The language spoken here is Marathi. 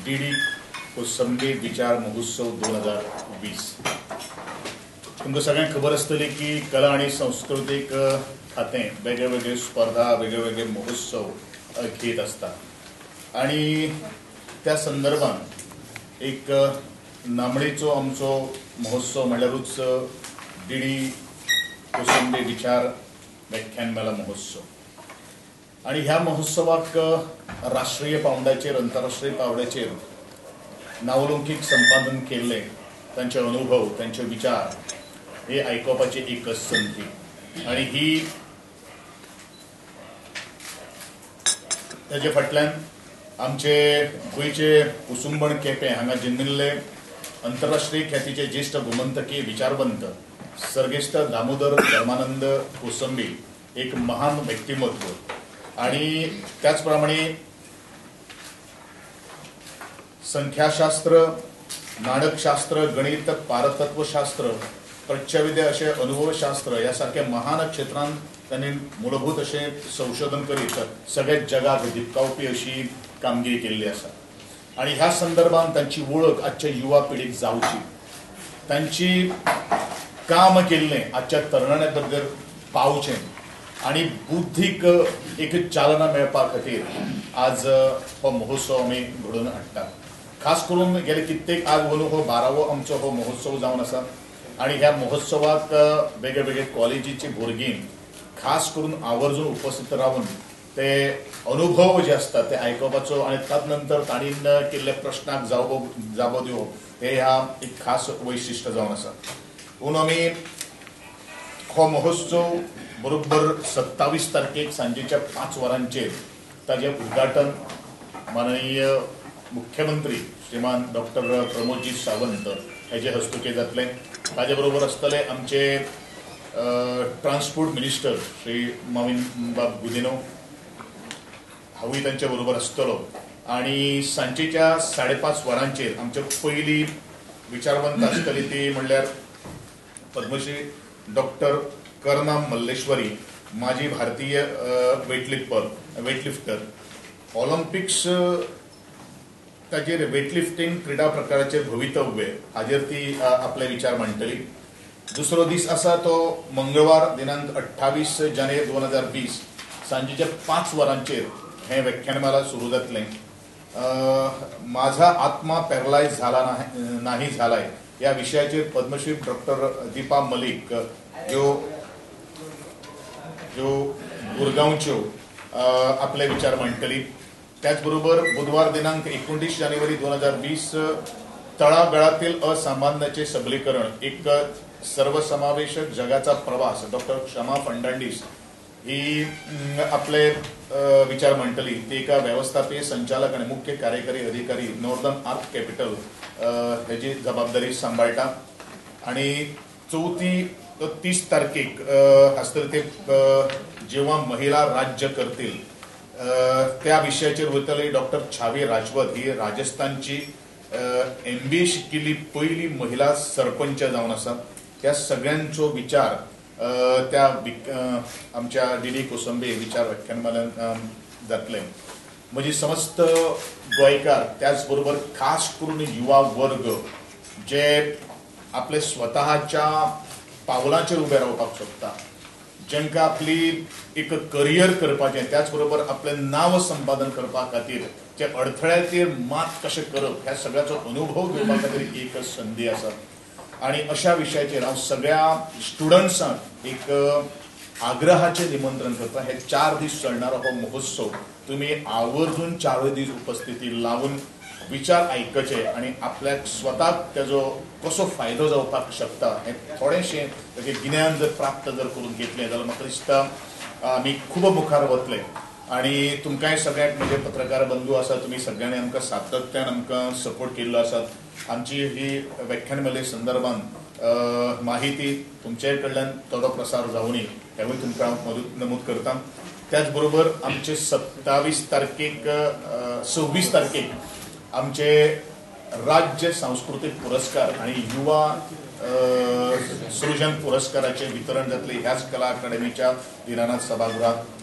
डीडी कोसंबी विचार महोत्सव 2020 तुमकां सगळ्यांक खबर आसतली की कला आणि संस्कृतीक खातें वेगवेगळे स्पर्धा वेगवेगळे महोत्सव घेत असतात आणि त्या संदर्भात एक नामणेचो आमचो महोत्सव म्हणल्यारूच डीडी कोसंबी विचार व्याख्यानमाला महोत्सव आणि ह्या महोत्सवाक राष्ट्रीय पावंड्याचेर अंतरराष्ट्रीय पावंड्याचेर नावलौकिक संपादन केल्ले तांचे अनुभव तांचे विचार हे आयकोवपाची एकच संधी आणि ही ताजे फाटल्यान आमचे गोंयचे कुसुंबण केपें हांगा जल्मिल्ले अंतरराष्ट्रीय ख्यातीचे ज्येष्ठ गोमंतकीय विचारवंत सर्गेस्त दामोदर धर्मानंद कोसंबी एक महान व्यक्तिमत्व आणि त्याचप्रमाणे संख्याशास्त्र नाणकशास्त्र गणित पारतत्वशास्त्र प्रत्यविद्या असे अनुभवशास्त्र यासारख्या महान क्षेत्रांत त्यांनी मूलभूत असे संशोधन करीत सगळ्या जगाक दिपकावपी अशी कामगिरी केल्ली आसा आणि ह्या संदर्भात तांची वळख आजच्या युवा पिढीक जावची तांची काम केल्लें आजच्या तरणाट्या बद्दल पावचें आणि बुद्धीक एक चालना मेळपा खातीर आज हो महोत्सव आमी घडोवन हाडटात खास करून गेले कित्येक आज हो 12वो आमचो हो महोत्सव जावन आसा आणि ह्या महोत्सवाक वेगवेगळे कॉलेजीची भुरगीं खास करून आवर्जून उपस्थित रावन ते अनुभव जे असतात ते आयकोवपाचो आणि ताच नंतर ताणीन केल्ल्या प्रश्नाक जाबो दिवप हे ह्या एक खास वैशिश्ट्य जावन आसा पूण आमी हो महोत्सव बरोबर 27 तारखेक सांजेच्या 5 वरांचेर ताजें उद्घाटन माननीय मुख्यमंत्री श्रीमान डॉक्टर प्रमोदजी सावंत हेजे हस्तुके जातलें ताजे बरोबर आसतले आमचे ट्रान्सपोर्ट मिनिस्टर श्री मॉविन बाब गुदिनो हांवूय तांचे बरोबर आसतलो आणि सांजेच्या 5:30 वरांचेर आमचे पयली विचारवंत आसतली ती म्हणल्यार पद्मश्री डॉक्टर करनाम मल्लेश्वरी माजी भारतीय वेटलिफ्टर ऑलिम्पिक्स ताजेर वेटलिफ्टिंग क्रीडा प्रकाराचेर भवितव्य हाजेर ती आपले विचार मांडटली दुसरो दीस आसा तो मंगळवार दिनांक 28 जानेवारी 2020 सांजेच्या 5 वरांचेर हे व्याख्यानमाला सुरू जातलें माझा आत्मा पॅरलायज झाला नाही झालाय या विषयाचेर पद्मश्री डॉक्टर दीपा मलिक जो गुरगांवच्यो आपले विचार मांडटली त्याचबरोबर बुधवार दिनांक 29 जानेवारी 2020 तळागाळातील असामान्याचे सबलीकरण एक सर्वसमावेशक जगाचा प्रवास डॉक्टर क्षमा फर्नांडीस ही आपले विचार मांडटली ती एका व्यवस्थापकीय संचालक आणि मुख्य कार्यकारी अधिकारी नॉर्दर्न आर्क कॅपिटल हेची जबाबदारी सांबाळटा आणि 30 तारखेक आसतले ते जेव्हा महिला राज्य करतील त्या विषयाचेर वयतली डॉक्टर छावी राजवत ही राजस्थानची MBA शिकिल्ली पहिली महिला सरपंच जावन आसा त्या सगळ्यांचो विचार त्या आमच्या डीडी कोसंबी विचार व्याख्यानमालेन जातले म्हणजे समस्त गोंयकार त्याचबरोबर खास करून युवा वर्ग जे आपले स्वतःच्या पावलांचेर उबे रावपाक शकता जेंका आपली एक करियर करपाचें त्याचबरोबर आपलें नांव संपादन करपा खातीर जे अडथळ्याचेर मात कशें करप ह्या सगळ्याचो अनुभव घेवपा खातीर एक संदी आसा आणि अशा विशयाचेर हांव सगळ्या स्टुडंट्सांक एक आग्रहाचें निमंत्रण करता हे 4 दीस चलणारो हो महोत्सव तुमी आवर्जून 4 दीस उपस्थिती लावून विचार आयकचे आणि आपल्याक स्वताक तेजो कसो फायदो जावपाक शकता हे थोडेशें ताचें गिन्यान जर प्राप्त करून घेतलें जाल्यार म्हाका दिसता आमी खूब मुखार वतले आणि तुमकांय सगळ्यांक म्हणजे पत्रकार बंधू आसा तुमी सगळ्यांनी आमकां सातत्यान आमकां सपोर्ट केल्लो आसा आमची ही व्याख्यानमाले संदर्भात माहिती तुमचे कडल्यान थोडो प्रसार जावनी हेवूय तुमकां नमूद करता त्याचबरोबर आमचे 26 तारखेक आमचे राज्य सांस्कृतिक पुरस्कार आणि युवा सृजन पुरस्काराचे वितरण जातले ह्याच कला अकादमीच्या दिनानाथ सभागृहात